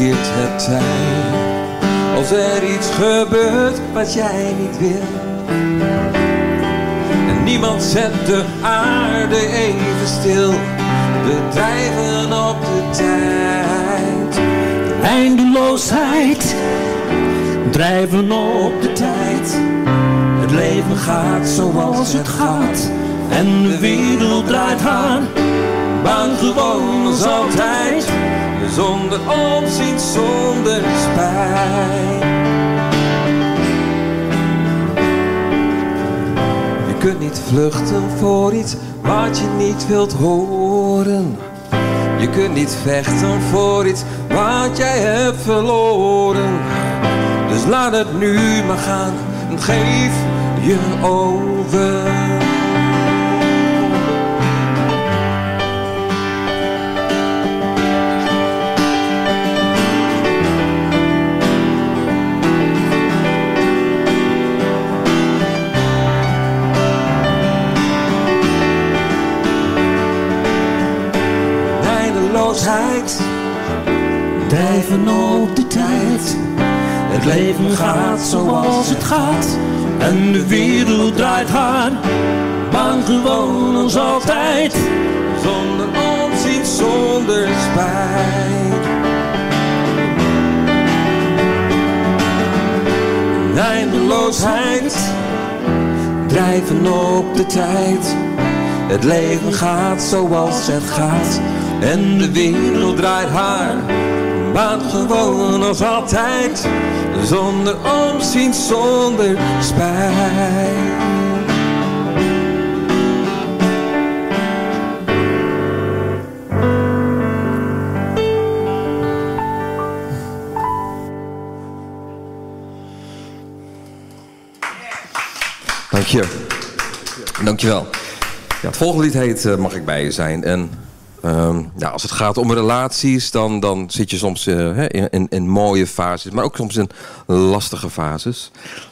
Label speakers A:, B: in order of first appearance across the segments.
A: keert het tijd. Als er iets gebeurt wat jij niet wil. En niemand zet de aarde even stil. We drijven op de tijd.
B: Eindeloosheid, drijven op de tijd. Het leven gaat zoals het gaat. En de wereld draait aan.
A: Baan gewoon als altijd. Zonder opzien, zonder spijt. Je kunt niet vluchten voor iets wat je niet wilt horen. Je kunt niet vechten voor iets wat jij hebt verloren. Dus laat het nu maar gaan en geef je over.
B: Drijven op de tijd. Het leven gaat zoals het gaat. En de wereld draait aan. Bang gewoon als altijd.
A: Zonder opzien, zonder spijt. Eindeloosheid. Drijven op de tijd. Het leven gaat zoals het gaat. En de wereld draait haar baan gewoon als altijd. Zonder omzien, zonder spijt. Dank je. Dankjewel. Ja, het volgende lied heet Mag ik bij je zijn. En als het gaat om relaties, dan zit je soms in mooie fases, maar ook soms in lastige fases.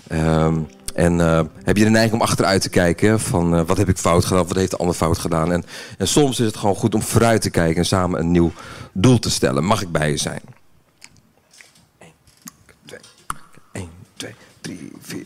A: Heb je de neiging om achteruit te kijken van wat heb ik fout gedaan, wat heeft de ander fout gedaan. En soms is het gewoon goed om vooruit te kijken en samen een nieuw doel te stellen. Mag ik bij je zijn? 1, 2, 3, 4...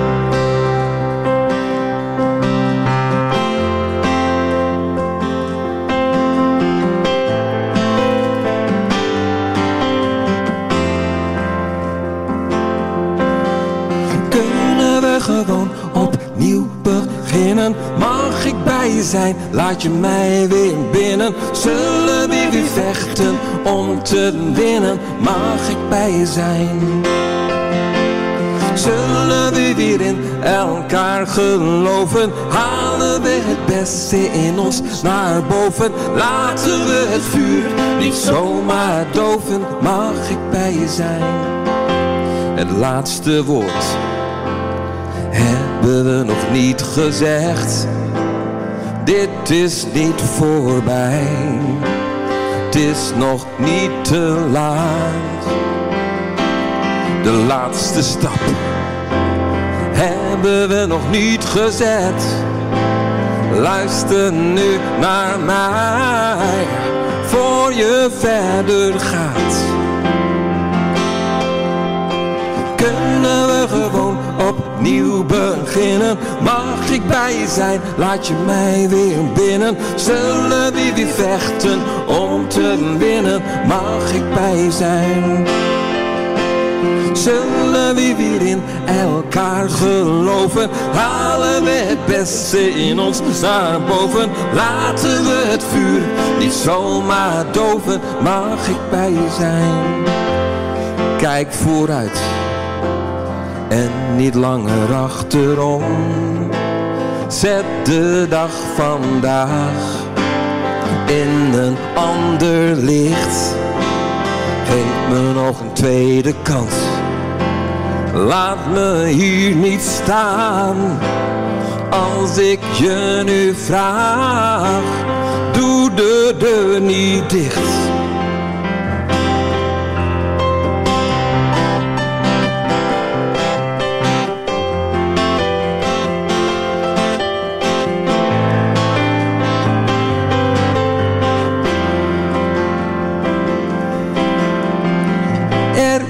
A: Gewoon opnieuw beginnen. Mag ik bij je zijn? Laat je mij weer binnen. Zullen we weer vechten om te winnen? Mag ik bij je zijn? Zullen we weer in elkaar geloven? Halen we het beste in ons naar boven? Laten we het vuur niet zomaar doven. Mag ik bij je zijn? Het laatste woord hebben we nog niet gezegd. Dit is niet voorbij. Het is nog niet te laat. De laatste stap hebben we nog niet gezet. Luister nu naar mij voor je verder gaat. Kunnen we gewoon opnieuw beginnen? Mag ik bij je zijn? Laat je mij weer binnen. Zullen we weer vechten om te winnen? Mag ik bij je zijn? Zullen we weer in elkaar geloven? Halen we het beste in ons naar boven? Laten we het vuur niet zomaar doven. Mag ik bij je zijn? Kijk vooruit en niet langer achterom. Zet de dag vandaag in een ander licht. Geef me nog een tweede kans. Laat me hier niet staan. Als ik je nu vraag, doe de deur niet dicht.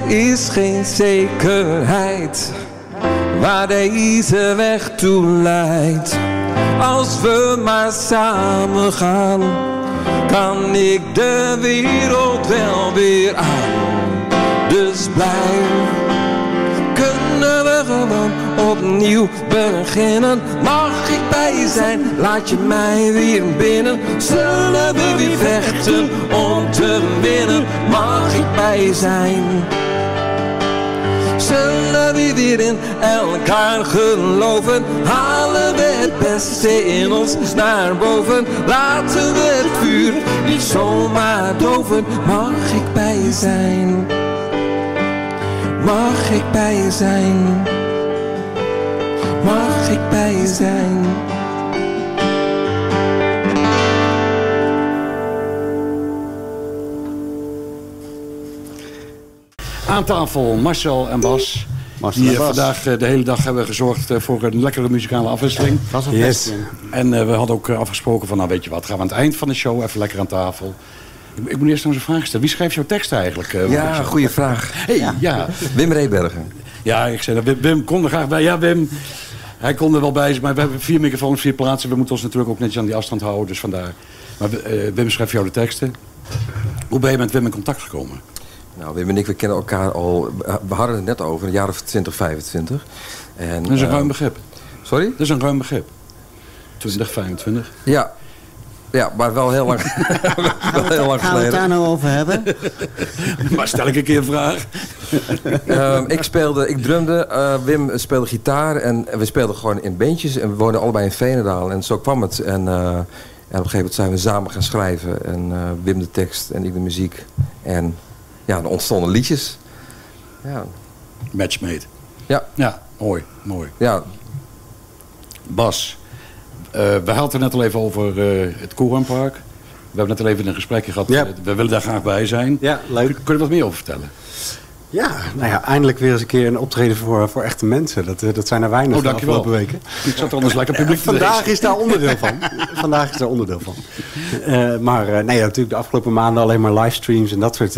A: is geen zekerheid waar deze weg toe leidt. Als we maar samen gaan, kan ik de wereld wel weer aan. Dus blijf, kunnen we gewoon opnieuw beginnen. Mag ik bij je zijn, laat je mij weer binnen. Zullen we weer vechten om te winnen. Mag ik bij je zijn. Zullen we weer in elkaar geloven. Halen we het beste in ons naar boven. Laten we het vuur niet zomaar doven. Mag ik bij je zijn. Mag ik bij je zijn. Mag ik bij je zijn.
C: Aan tafel Marcel en Bas. Die vandaag de hele dag hebben gezorgd voor een lekkere muzikale afwisseling.
D: Yes.
C: En we hadden ook afgesproken van, nou weet je wat, gaan we aan het eind van de show even lekker aan tafel. Ik moet eerst nog eens een vraag stellen. Wie schrijft jouw tekst eigenlijk?
A: Ja, goede vraag.
C: Hey, ja.
A: Wim Rebergen.
C: Ja, ik zei dat Wim kon er graag bij. Ja, Wim, hij kon er wel bij zijn, maar we hebben 4 microfoons, 4 plaatsen. We moeten ons natuurlijk ook netjes aan die afstand houden, dus vandaar. Maar Wim schrijft jou de teksten. Hoe ben je met Wim in contact gekomen?
A: Nou, Wim en ik, we kennen elkaar al, we hadden het net over, een jaar of 20, 25. En,
C: dat is een ruim begrip.
A: Sorry?
C: Dat is een ruim begrip. 20, 25.
A: Ja. Ja, maar wel heel lang, wel heel lang geleden.
D: Gaan we het daar nou over hebben?
C: Maar stel ik een keer een vraag.
A: Ik drumde, Wim speelde gitaar en we speelden gewoon in bandjes. En we woonden allebei in Veenendaal en zo kwam het. En op een gegeven moment zijn we samen gaan schrijven. En Wim de tekst en ik de muziek. En ja, er ontstonden liedjes. Ja.
C: Matchmade.
A: Ja.
C: Ja, mooi, mooi.
A: Ja.
C: Bas, we hadden het net al even over het Koerenpark. We hebben net al even een gesprekje gehad.
D: Ja.
C: We willen daar graag bij zijn.
D: Ja, leuk.
C: Kun je er wat meer over vertellen?
D: Ja, nou ja, eindelijk weer eens een keer een optreden voor echte mensen. Dat zijn er weinig de afgelopen weken.
C: Ik zat er anders lekker publiek te
D: Vandaag is daar onderdeel van. Vandaag is daar onderdeel van. Maar nee, natuurlijk de afgelopen maanden alleen maar livestreams en dat soort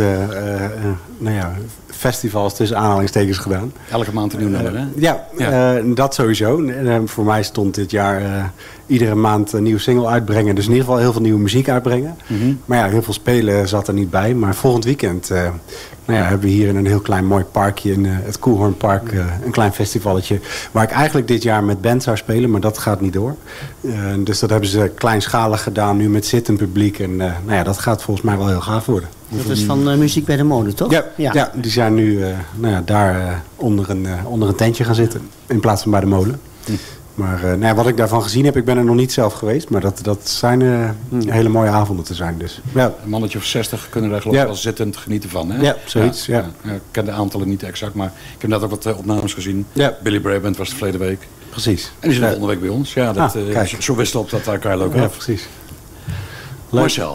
D: festivals tussen aanhalingstekens gedaan.
C: Elke maand een nieuw nummer, hè?
D: Ja. Dat sowieso. Voor mij stond dit jaar iedere maand een nieuwe single uitbrengen. Dus in ieder geval heel veel nieuwe muziek uitbrengen. Mm-hmm. Maar ja, heel veel spelen zat er niet bij. Maar volgend weekend hebben we hier in een heel klein mooi parkje in het Koelhoornpark een klein festivalletje. Waar ik eigenlijk dit jaar met band zou spelen, maar dat gaat niet door. Dus dat hebben ze kleinschalig gedaan nu met zittend publiek. En dat gaat volgens mij wel heel gaaf worden.
E: Dat is van Muziek bij de Molen, toch?
D: Ja, die zijn nu daar onder een tentje gaan zitten. In plaats van bij de molen. Maar wat ik daarvan gezien heb, ik ben er nog niet zelf geweest. Maar dat zijn hele mooie avonden te zijn. Dus, ja.
C: Een mannetje of 60 kunnen daar geloof ik wel zittend genieten van. Hè?
D: Ja, zoiets. Ja.
C: Ik ken de aantallen niet exact, maar ik heb net ook wat opnames gezien.
D: Ja.
C: Billy Brabant was de verleden week.
D: Precies.
C: En die zijn volgende week bij ons. Ja, zo wist op dat elkaar leuk af.
D: Ja, precies.
C: Leuk. Marcel.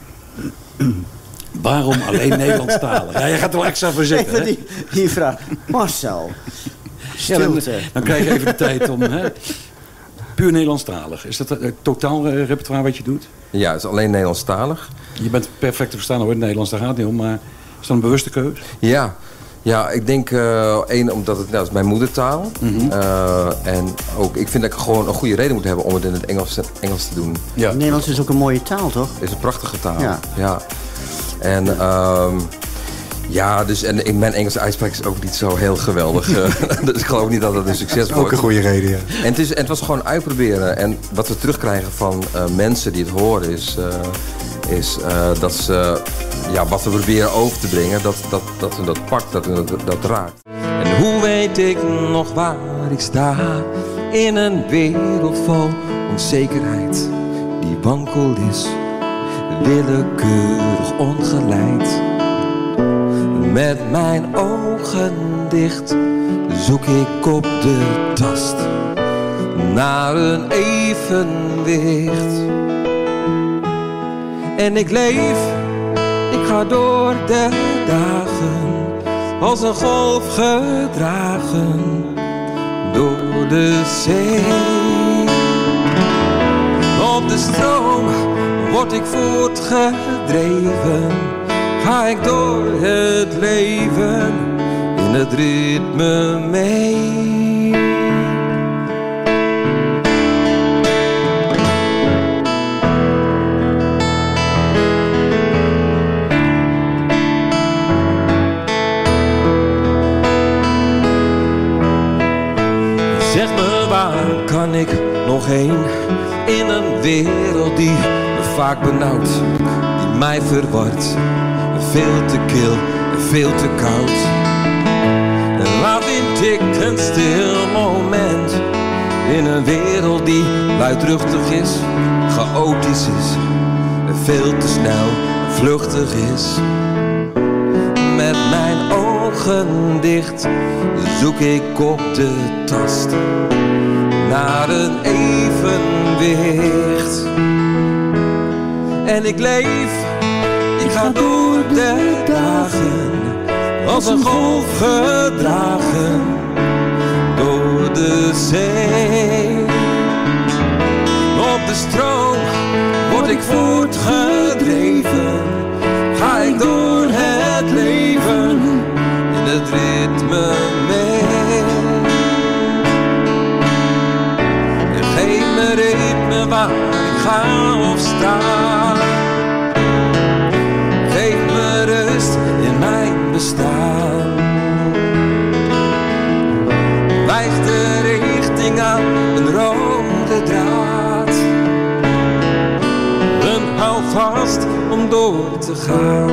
C: Waarom alleen Nederlandstalig? Ja, je gaat er wel extra voor zitten.
E: Even die vraag. Marcel. Stilte.
C: Ja, dan krijg je even de tijd om... Hè? Puur Nederlandstalig. Is dat het totaal repertoire wat je doet?
A: Ja, het is alleen Nederlandstalig.
C: Je bent perfect te verstaan hoor, in het Nederlands, daar gaat het niet om. Maar is dat een bewuste keus?
A: Ja, ik denk omdat het is mijn moedertaal. Mm-hmm. En ook, ik vind dat ik gewoon een goede reden moet hebben om het in het Engels te doen.
E: Ja. Het Nederlands is ook een mooie taal, toch?
A: Het is een prachtige taal, ja. En dus in mijn Engelse uitspraak is ook niet zo heel geweldig. Dus ik geloof niet dat het een succes wordt.
D: Ook een goede reden, ja.
A: En het was gewoon uitproberen. En wat we terugkrijgen van mensen die het horen is dat ze wat we proberen over te brengen, dat we dat pakt, dat we dat raakt. En hoe weet ik nog waar ik sta in een wereld vol onzekerheid die wankel is, willekeurig ongeleid. Met mijn ogen dicht zoek ik op de tast naar een evenwicht. En ik leef, ik ga door de dagen als een golf gedragen door de zee. Op de stroom word ik voortgedreven, ga ik door het leven in het ritme mee. Zeg me, waar kan ik nog heen? In een wereld die me vaak benauwt, die mij verwart. Veel te kil en veel te koud. En waar vind ik een stil moment? In een wereld die luidruchtig is, chaotisch is. En veel te snel en vluchtig is. Met mijn ogen dicht zoek ik op de tast naar een evenwicht. En ik leef, ik ga door de dagen als een golf gedragen door de zee. Op de stroom word ik voortgedreven, ga ik door het leven in het ritme mee. Geef me ritme waar ik ga of sta. Geef me rust in mijn bestaan. Wijs de richting aan, een rode draad. Een houvast om door te gaan.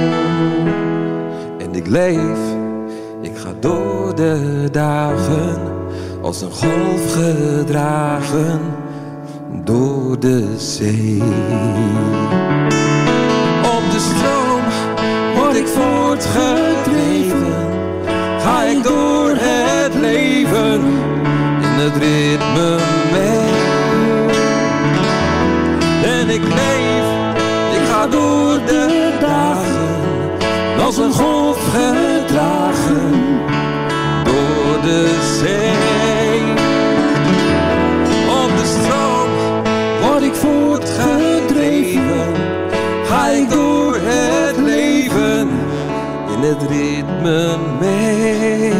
A: En ik leef, ik ga door de dagen als een golf gedragen door de zee. Op de stroom word ik voortgedreven, ga ik door het leven in het ritme mee. En ik leef, ik ga door de dagen als een golf gedragen door de zee. Op de stroom word ik voortgedreven, ga ik door het leven in het ritme mee.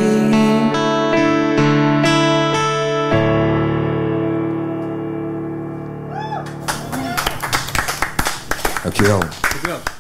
A: Dankjewel.
C: Dankjewel.